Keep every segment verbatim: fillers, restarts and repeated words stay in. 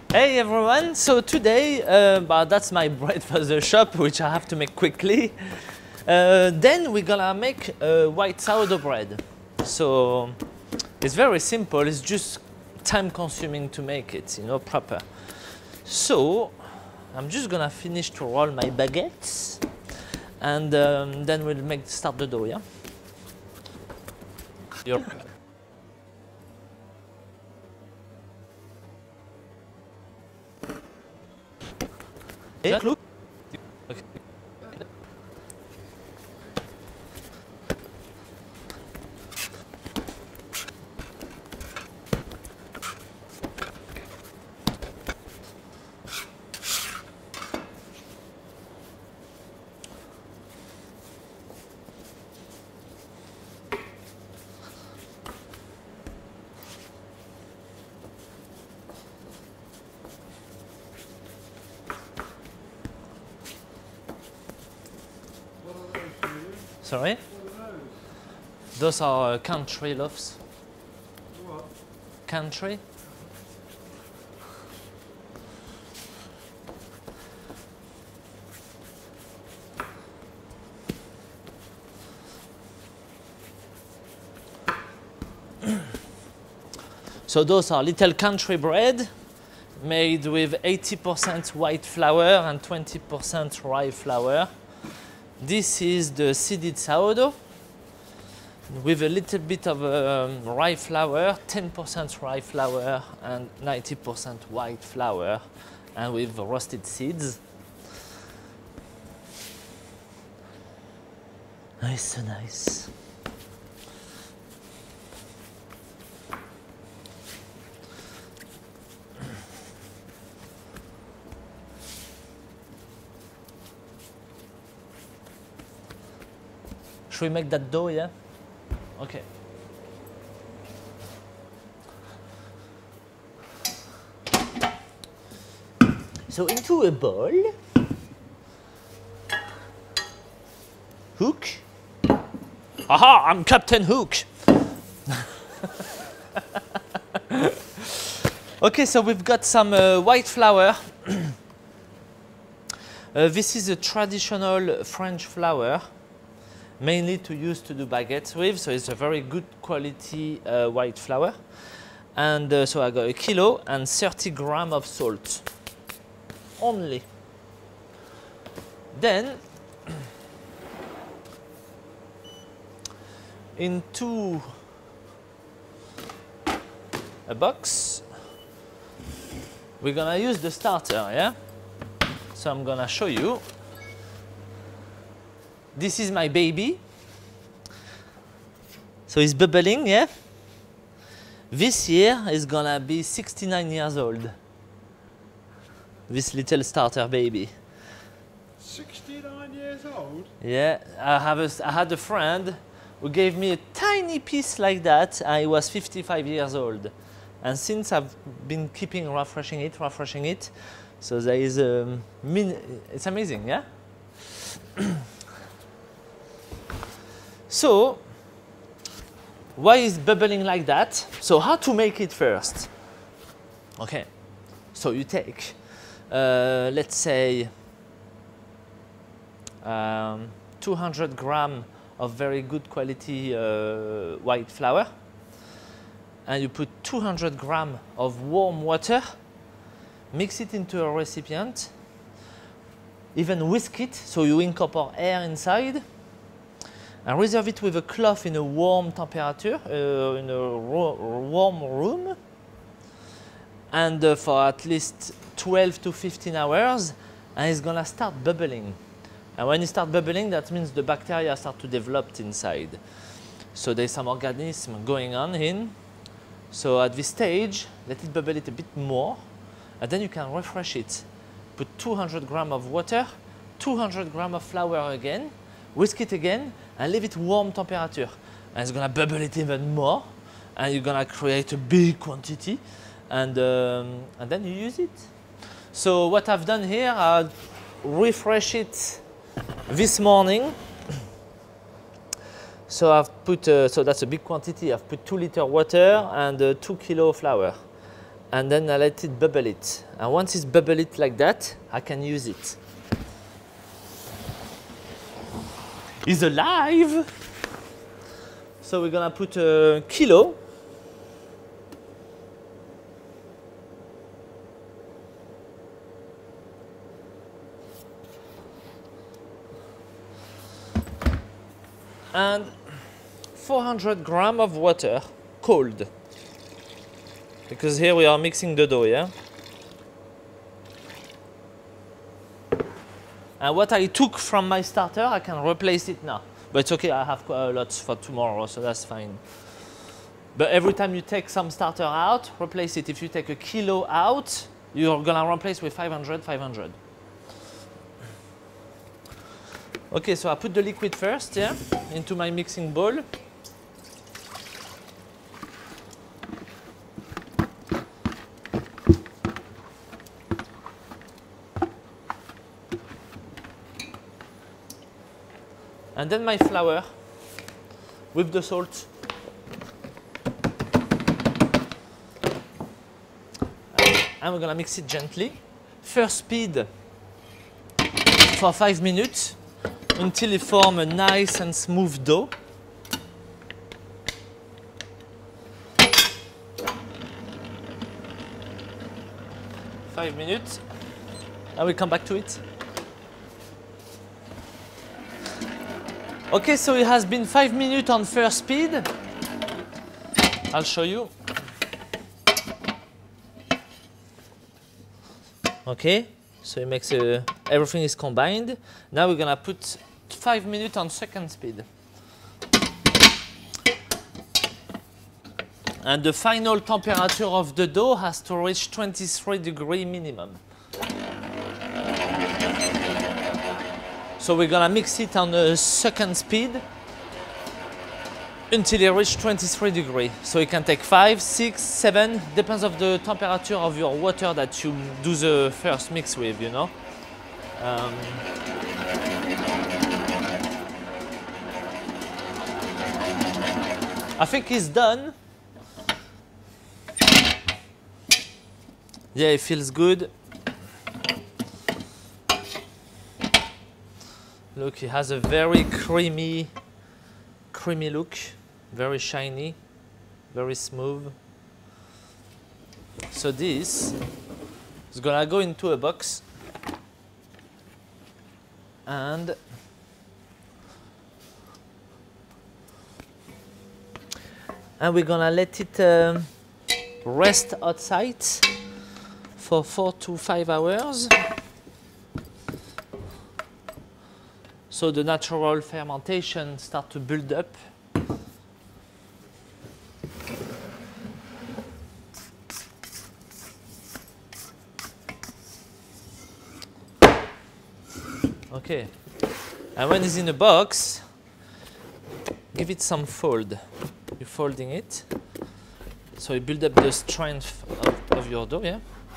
Hey everyone, so today uh, but that's my bread for the shop, which I have to make quickly. Uh, then we're gonna make uh, white sourdough bread. So it's very simple, it's just time consuming to make it, you know, proper. So I'm just gonna finish to roll my baguettes and um, then we'll make start the dough, yeah? You're Hey, look. Okay. Sorry? Those are uh, country loaves. What? Country? So those are little country bread made with eighty percent white flour and twenty percent rye flour. This is the seeded sourdough with a little bit of um, rye flour, ten percent rye flour and ninety percent white flour, and with roasted seeds. Nice, so nice. Should we make that dough, yeah? Okay. So into a bowl, Hook. Aha, I'm Captain Hook. Okay, so we've got some uh, white flour. uh, this is a traditional French flour, mainly to use to do baguettes with, so it's a very good quality uh, white flour. And uh, so I got a kilo and thirty grams of salt only. Then into a box we're gonna use the starter, yeah? So I'm gonna show you. This is my baby. So it's bubbling, yeah? This year is gonna be sixty-nine years old. This little starter baby. sixty-nine years old? Yeah, I, have a, I had a friend who gave me a tiny piece like that, and he was fifty-five years old. And since I've been keeping refreshing it, refreshing it, so there is a, min it's amazing, yeah? So, why is bubbling like that? So how to make it first? Okay, so you take, uh, let's say, um, two hundred grams of very good quality uh, white flour, and you put two hundred grams of warm water, mix it into a recipient, even whisk it so you incorporate air inside, and reserve it with a cloth in a warm temperature, uh, in a warm room, and uh, for at least twelve to fifteen hours, and it's gonna start bubbling. And when it starts bubbling, that means the bacteria start to develop inside. So there's some organism going on in. So at this stage, let it bubble it a bit more, and then you can refresh it. Put two hundred grams of water, two hundred grams of flour again, whisk it again, and leave it warm temperature. And it's gonna bubble it even more, and you're gonna create a big quantity, and, um, and then you use it. So what I've done here, I refresh it this morning. So I've put, uh, so that's a big quantity. I've put two liter water and uh, two kilo flour. And then I let it bubble it. And once it's bubble it like that, I can use it. It's alive! So we're gonna put a kilo. And four hundred grams of water, cold. Because here we are mixing the dough, yeah? And what I took from my starter, I can replace it now. But it's okay, I have quite a lot for tomorrow, so that's fine. But every time you take some starter out, replace it. If you take a kilo out, you're gonna replace with five hundred, five hundred. Okay, so I put the liquid first, yeah, into my mixing bowl. And then my flour with the salt. And we're gonna mix it gently. First speed for five minutes until it forms a nice and smooth dough. Five minutes. I will come back to it. Okay, so it has been five minutes on first speed. I'll show you. Okay, so it makes a, everything is combined. Now we're gonna put five minutes on second speed. And the final temperature of the dough has to reach twenty-three degrees minimum. So we're gonna mix it on the second speed until it reaches twenty-three degrees. So it can take five, six, seven, depends of the temperature of your water that you do the first mix with, you know. Um, I think it's done. Yeah, it feels good. Look, it has a very creamy, creamy look, very shiny, very smooth. So this is gonna go into a box and and we're gonna let it um, rest outside for four to five hours. So the natural fermentation start to build up. Okay, and when it's in a box, give it some fold. You're folding it, so you build up the strength of, of your dough, yeah?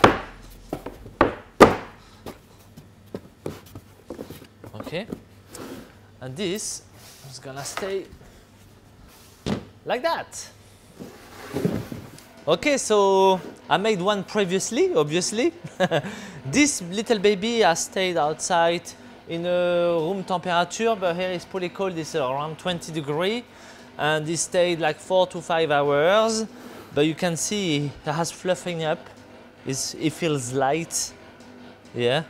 Okay. And this is gonna stay like that. Okay, so I made one previously, obviously. This little baby has stayed outside in a room temperature, but here it's pretty cold, it's around twenty degrees. And it stayed like four to five hours. But you can see it has fluffing up. It's, it feels light, yeah.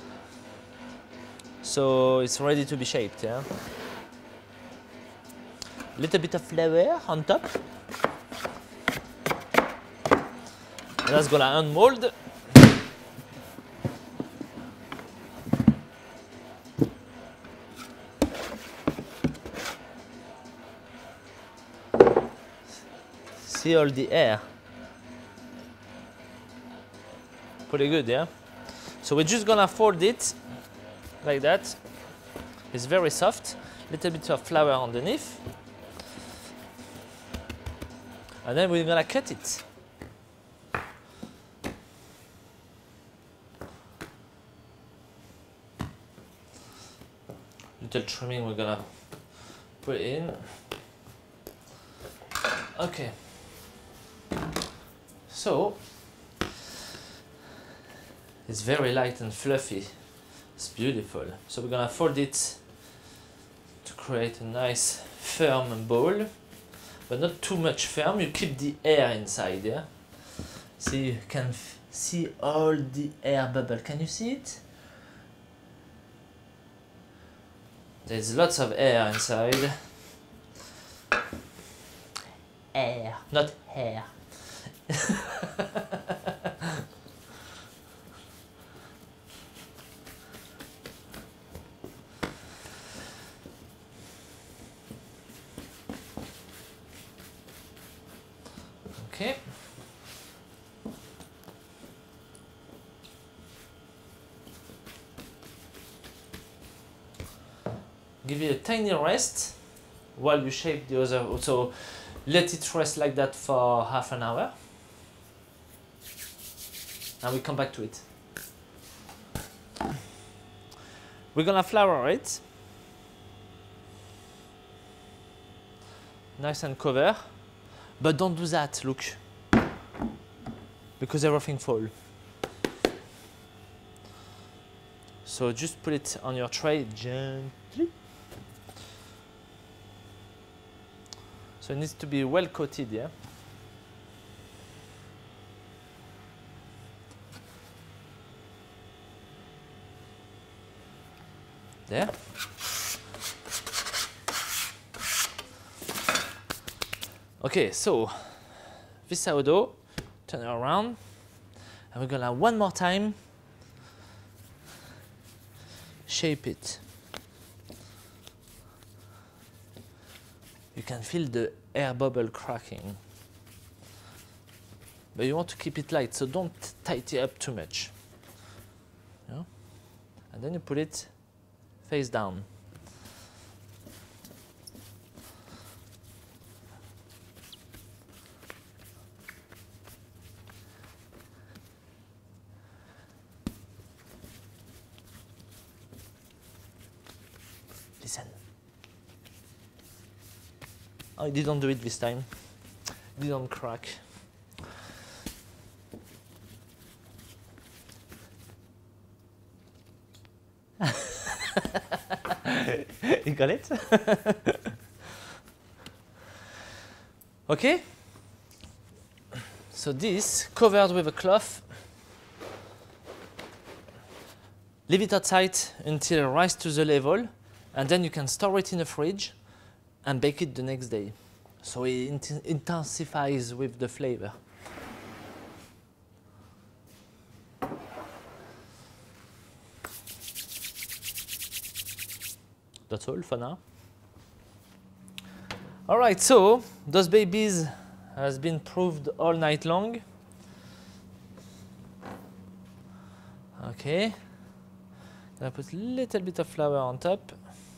So it's ready to be shaped, yeah. Little bit of flour on top. That's gonna unmold. See all the air. Pretty good, yeah. So we're just gonna fold it like that. It's very soft. Little bit of flour underneath. And then we're gonna cut it. Little trimming we're gonna put in. Okay. So It's very light and fluffy. It's beautiful. So we're gonna fold it to create a nice firm ball, but not too much firm. You keep the air inside, yeah? So you can f see all the air bubble. Can you see it? There's lots of air inside. Air, not hair. Okay. Give it a tiny rest while you shape the other. So let it rest like that for half an hour. And we come back to it. We're gonna flour it. Nice and cover. But don't do that, look. Because everything falls. So just put it on your tray gently. So it needs to be well coated, yeah? There. Okay, so this sourdough, turn it around, and we're gonna one more time shape it. You can feel the air bubble cracking, but you want to keep it light, so don't tighten it up too much. Yeah? And then you put it face down. Listen. Oh, I didn't do it this time. It didn't crack. You got it? Okay. So this covered with a cloth. Leave it outside until it rises to the level, and then you can store it in the fridge and bake it the next day. So it int intensifies with the flavor. That's all for now. All right, so those babies has been proved all night long. Okay. Gonna put a little bit of flour on top.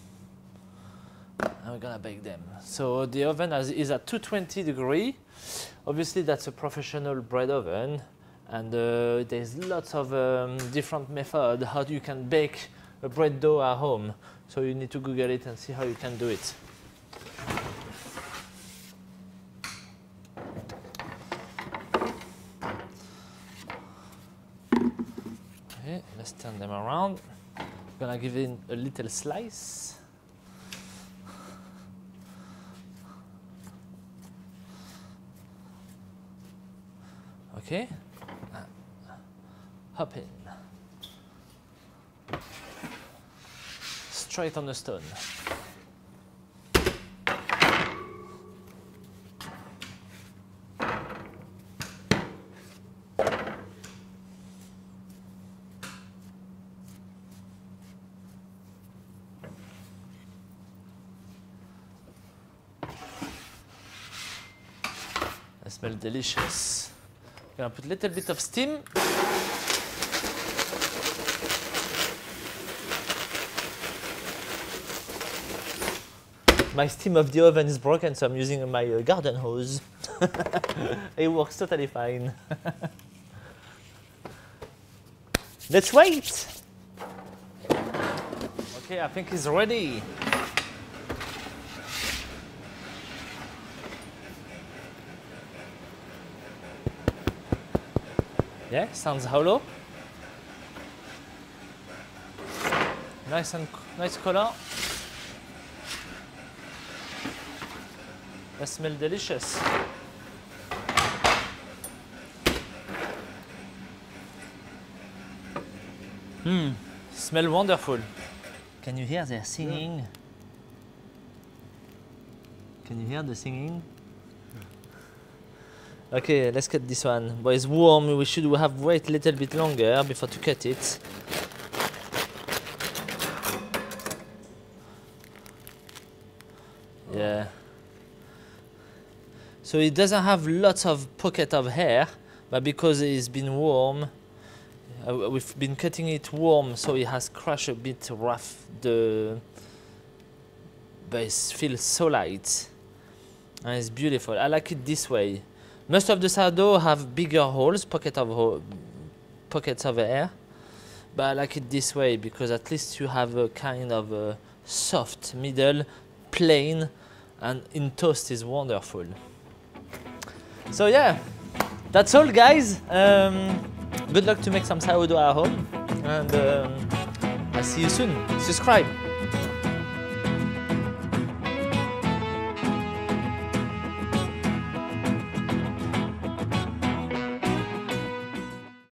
And we're gonna bake them. So the oven has, is at two twenty degrees. Obviously that's a professional bread oven, and uh, there's lots of um, different methods how you can bake a bread dough at home. So you need to Google it and see how you can do it. Okay, let's turn them around. I'm gonna give it a little slice. Okay, uh, hop in. Straight on the stone. They smell delicious. I'm gonna put a little bit of steam. My steam of the oven is broken, so I'm using my uh, garden hose. It works totally fine. Let's wait. Okay, I think it's ready. Yeah, sounds hollow. Nice and nice color. That smells delicious. Hmm, smell wonderful. Can you hear their singing? Yeah. Can you hear the singing? Yeah. Okay, let's cut this one. But it's warm, we should have wait a little bit longer before to cut it. Yeah. So it doesn't have lots of pocket of hair, but because it's been warm, uh, we've been cutting it warm, so it has crushed a bit rough. The but it feels so light, and it's beautiful. I like it this way. Most of the sourdough have bigger holes, pocket of ho pockets of air, but I like it this way because at least you have a kind of a soft middle, plain, and in toast is wonderful. So yeah, that's all, guys. Um, good luck to make some sourdough at home, and um, I'll see you soon. Subscribe.